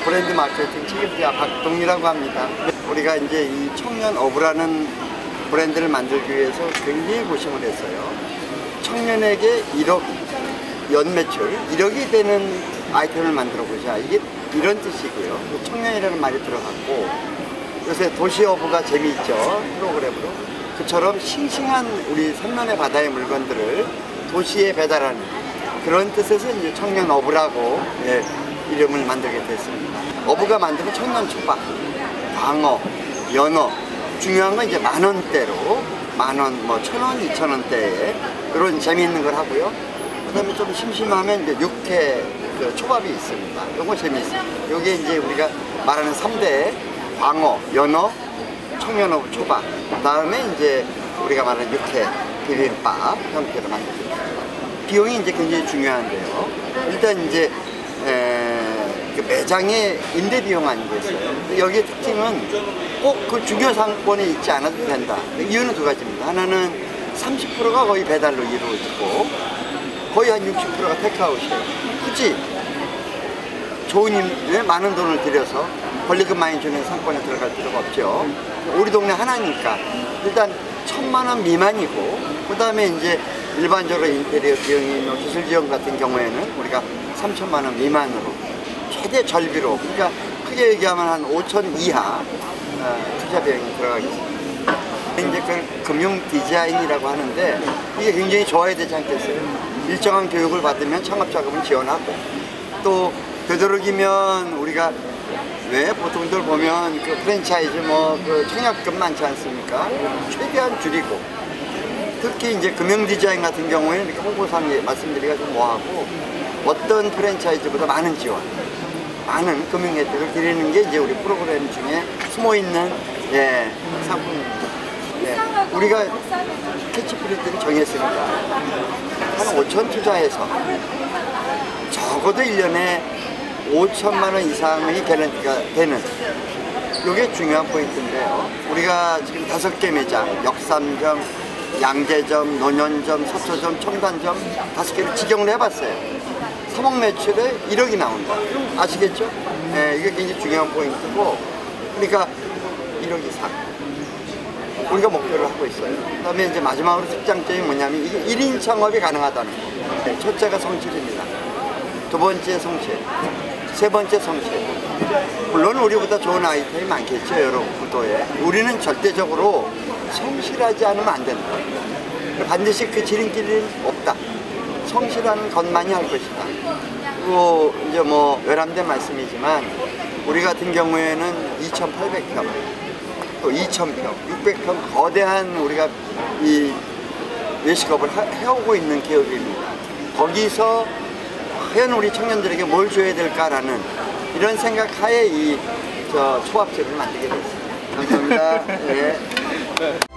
브랜드 마케팅 책임자 박동희라고 합니다. 우리가 이제 이 청년 어부라는 브랜드를 만들기 위해서 굉장히 고심을 했어요. 청년에게 1억 연매출 1억이 되는 아이템을 만들어 보자, 이게 이런 뜻이고요. 청년이라는 말이 들어갔고, 요새 도시 어부가 재미있죠, 프로그램으로. 그처럼 싱싱한 우리 삼면의 바다의 물건들을 도시에 배달하는 그런 뜻에서 이제 청년 어부라고 이름을 만들게 됐습니다. 어부가 만드는 청년 초밥, 광어, 연어, 중요한 건 이제 10,000원대로 10,000원, 뭐 1,000원, 2,000원대에 그런 재미있는 걸 하고요. 그 다음에 좀 심심하면 이제 육회 그 초밥이 있습니다. 요거 재미있어요. 요게 이제 우리가 말하는 3대 광어, 연어, 청년어부 초밥, 그 다음에 이제 우리가 말하는 육회 비빔밥 형태로 만들고 있습니다. 비용이 이제 굉장히 중요한데요. 일단 이제 그 매장의 임대 비용 아니겠어요. 여기의 특징은 꼭 그 중요 상권에 있지 않아도 된다. 이유는 두 가지입니다. 하나는 30%가 거의 배달로 이루어지고 거의 한 60%가 테크아웃이에요. 굳이 좋은 많은 돈을 들여서 권리금 많이 주는 상권에 들어갈 필요가 없죠. 우리 동네 하나니까 일단 1,000만 원 미만이고, 그 다음에 이제 일반적으로 인테리어 비용이 기술 지원 같은 경우에는 우리가 3,000만 원 미만으로 최대 절비로, 그러니까 크게 얘기하면 한 5,000 이하 투자 비용이 들어가겠습니다. 이제 그 금융 디자인이라고 하는데 이게 굉장히 좋아야 되지 않겠어요? 일정한 교육을 받으면 창업 자금을 지원하고, 또 되도록이면 우리가 왜 보통들 보면 그 프랜차이즈 뭐 그 청약금 많지 않습니까? 최대한 줄이고, 특히 이제 금융 디자인 같은 경우에는 이렇게 홍보상 말씀드리기가 좀 뭐하고, 어떤 프랜차이즈보다 많은 지원, 많은 금융 혜택을 드리는 게 이제 우리 프로그램 중에 숨어 있는 상품입니다. 우리가 캐치프레이즈를 정했으니까 한 5천 투자해서 적어도 1년에 5천만 원 이상의 개런티가 되는, 이게 중요한 포인트인데요. 우리가 지금 5개 매장, 역삼점, 양재점, 논현점, 서초점, 청담점 5개를 직영을 해봤어요. 3억 매출에 1억이 나온다. 그럼 아시겠죠? 이게 굉장히 중요한 포인트고, 그러니까 1억 이상 우리가 목표를 하고 있어요. 그 다음에 이제 마지막으로 특장점이 뭐냐면 이게 1인 창업이 가능하다는 거. 첫째가 성실입니다. 두 번째 성실, 세 번째 성실. 물론 우리보다 좋은 아이템이 많겠죠, 여러 구도에. 우리는 절대적으로 성실하지 않으면 안 된다. 반드시 그 지름길은 없다. 성실한 것만이 할 것이다. 그리고 이제 뭐 외람된 말씀이지만 우리 같은 경우에는 2,800평, 또 2,000평, 600평 거대한 우리가 이 외식업을 해오고 있는 기업입니다. 거기서 과연 우리 청년들에게 뭘 줘야 될까라는 이런 생각 하에 이 초밥집을 만들게 됐습니다. 감사합니다. 네.